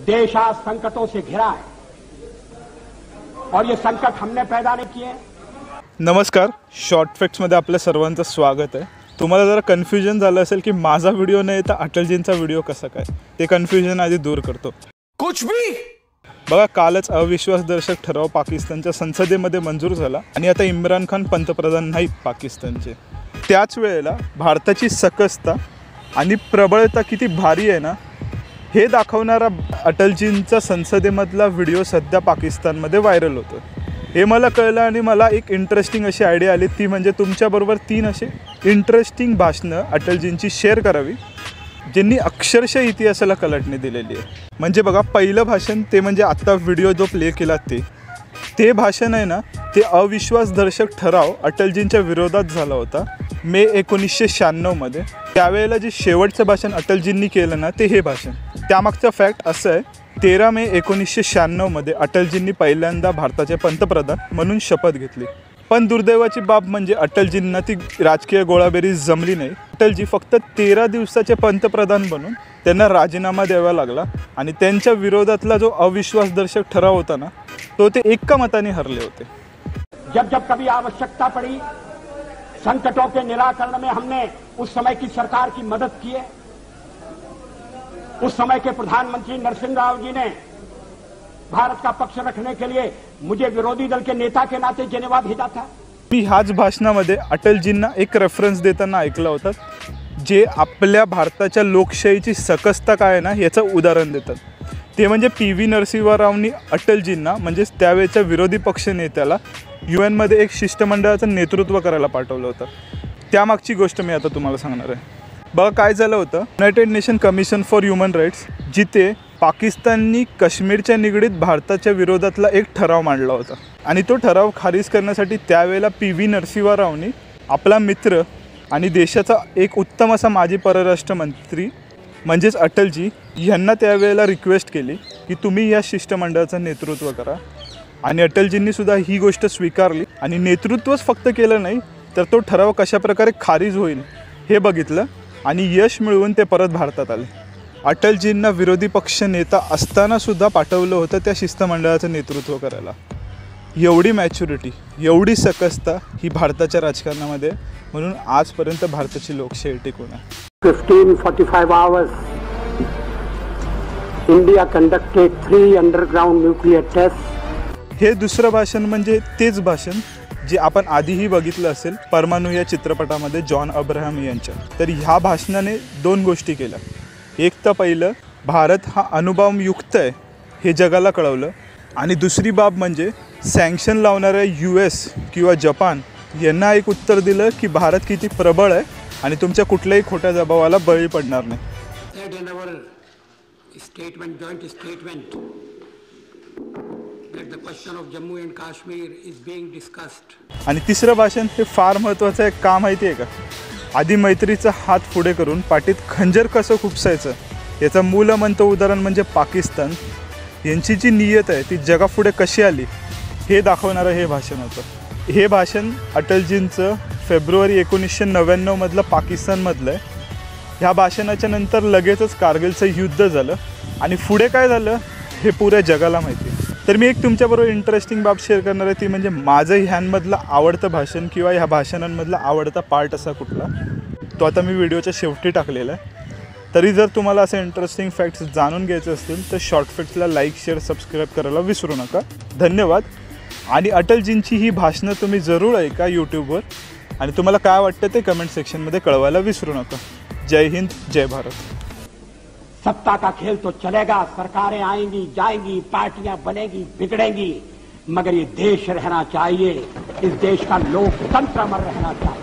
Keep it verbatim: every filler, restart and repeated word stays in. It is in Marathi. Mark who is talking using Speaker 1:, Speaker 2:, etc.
Speaker 1: देश आज संकटों से घिरा है और ये संकट हमने पैदा नहीं किए।
Speaker 2: नमस्कार, शॉर्ट फॅक्ट्समध्ये आपल्या सर्वांचं स्वागत आहे। तुम्हाला जरा कन्फ्युजन झालं असेल की माझा व्हिडिओ नाही तर अटलजींचा व्हिडिओ कसा काय, ते कन्फ्युजन आधी दूर करतो।
Speaker 3: कुछ भी
Speaker 2: बघा, कालच अविश्वासदर्शक ठराव पाकिस्तानच्या संसदेमध्ये मंजूर झाला आणि आता इम्रान खान पंतप्रधान नाहीत पाकिस्तानचे। त्याच वेळेला भारताची सकसता आणि प्रबळता किती भारी आहे ना, हे दाखवणारा अटलजींचा संसदेमधला व्हिडिओ सध्या पाकिस्तानमध्ये व्हायरल होतो। हे मला कळलं आणि मला एक इंटरेस्टिंग अशी आयडिया आली, ती म्हणजे तुमच्याबरोबर तीन असे इंटरेस्टिंग भाषणं अटलजींची शेअर करावी, ज्यांनी अक्षरशः इतिहासाला कलटणी दिलेली आहे। म्हणजे बघा, पहिलं भाषण ते म्हणजे आत्ता व्हिडिओ जो प्ले केला ते ते भाषण आहे ना, ते अविश्वासदर्शक ठराव अटलजींच्या विरोधात झाला होता मे एकोणीसशे शहाण्णवमध्ये। त्यावेळेला जे शेवटचं भाषण अटलजींनी केलं ना, ते हे भाषण। त्यामागचं फॅक्ट असं आहे, तेरा मे एकोणीसशे शहाण्णवमध्ये अटलजींनी पहिल्यांदा भारताचे पंतप्रधान म्हणून शपथ घेतली। पण दुर्दैवाची बाब म्हणजे अटलजींना ती राजकीय गोळाबेरी जमली नाही। अटलजी फक्त तेरा दिवसाचे पंतप्रधान बनून त्यांना राजीनामा द्यावा लागला आणि त्यांच्या विरोधातला जो अविश्वासदर्शक ठराव होता ना, तो ते एका मताने हरले होते।
Speaker 1: जब जब कभी आवश्यकता पड़ी, संकटों के निराकरण में हमने उस समय की सरकार की मदद की है। उस समय के प्रधानमंत्री नरसिंह राव जी ने भारत का पक्ष रखने के लिए मुझे विरोधी दल के नेता के नाते जेनेवा भेजा था।
Speaker 2: मी ह्याच भाषणामध्ये अटलजींना एक रेफरन्स देताना ऐकलं होतं, जे आपल्या भारताच्या लोकशाहीची सकसता काय आहे ना, याचं उदाहरण देतात। ते म्हणजे पी व्ही नरसिंह रावनी अटलजींना म्हणजे त्यावेळेच्या विरोधी पक्ष नेत्याला यू एनमध्ये एक शिष्टमंडळाचं नेतृत्व करायला पाठवलं होतं। त्यामागची गोष्ट मी आता तुम्हाला सांगणार आहे। बघा, काय झालं होतं, United Nation commission for human rights, जिथे पाकिस्ताननी काश्मीरच्या निगडीत भारताच्या विरोधातला एक ठराव मांडला होता आणि तो ठराव खारिज करण्यासाठी त्यावेळेला पी व्ही नरसिंह रावनी आपला मित्र आणि देशाचा एक उत्तम असा माजी परराष्ट्र मंत्री म्हणजेच अटलजी यांना त्यावेळेला रिक्वेस्ट केली की तुम्ही या शिष्टमंडळाचं नेतृत्व करा। आणि अटलजींनी सुद्धा ही गोष्ट स्वीकारली आणि नेतृत्वच फक्त केलं नाही, तर तो ठराव कशाप्रकारे खारिज होईल हे बघितलं आणि यश मिळवून ते परत भारतात आले। अटलजींना विरोधी पक्ष नेता असताना सुद्धा पाठवलं होतं त्या शिष्टमंडळाचं नेतृत्व करायला। एवढी मॅच्युरिटी, एवढी सकसता ही भारताच्या राजकारणामध्ये, म्हणून आजपर्यंत भारताची लोकशाही टिकून आहे।
Speaker 1: fifteen forty-five hours, India conducted three underground nuclear tests.
Speaker 2: हे दुसरं भाषण म्हणजे तेच भाषण जे आपण आधीही बघितलं असेल परमाणू या चित्रपटामध्ये जॉन अब्राहम यांच्या। तर ह्या भाषणाने दोन गोष्टी केल्या। एक तर पहिलं, भारत हा अणुबॉम्बयुक्त आहे हे जगाला कळवलं, आणि दुसरी बाब म्हणजे सँक्शन लावणाऱ्या यू एस किंवा जपान यांना एक उत्तर दिलं की भारत किती प्रबळ आहे आणि तुमच्या कुठल्याही खोट्या दबावाला बळी पडणार नाही।
Speaker 1: Statement, joint statement, that the question of Jammu and Kashmir is being discussed.
Speaker 2: आणि तिसरं भाषण हे फार महत्त्वाचं आहे। का माहिती आहे का? आधी मैत्रीचा हात पुढे करून पाठीत खंजर कसं खुपसायचं याचं मूलमंत्र उदाहरण म्हणजे पाकिस्तान यांची जी नियत आहे ती जगापुढे कशी आली हे दाखवणारं हे भाषण होतं। हे भाषण अटलजींचं फेब्रुवारी एकोणीसशे नव्याण्णवमधलं पाकिस्तानमधलं आहे। ह्या भाषणाच्या नंतर लगेचच कारगिलचं युद्ध झालं आणि पुढे काय झालं हे पुऱ्या जगाला माहिती आहे। तर मी एक तुमच्याबरोबर इंटरेस्टिंग बाब शेअर करणार आहे, ती म्हणजे माझं ह्यांमधलं आवडतं भाषण किंवा ह्या भाषणांमधला आवडता पार्ट असा कुठला, तो आता मी व्हिडिओच्या शेवटी टाकलेला आहे। तरी जर तुम्हाला असे इंटरेस्टिंग फॅक्ट्स जाणून घ्यायचे असतील तर शॉर्ट फॅक्ट्सला लाईक शेअर सबस्क्राईब करायला विसरू नका। धन्यवाद। आणि अटलजींची ही भाषणं तुम्ही जरूर ऐका यूट्यूबवर, आणि तुम्हाला काय वाटतं ते कमेंट सेक्शनमध्ये कळवायला विसरू नका। जय हिंद, जय भारत।
Speaker 1: सत्ता का खेल तो चलेगा, सरकारें आएंगी जाएंगी, पार्टियां बनेगी बिगड़ेंगी, मगर ये देश रहना चाहिए, इस देश का लोकतंत्र अमर रहना चाहिए।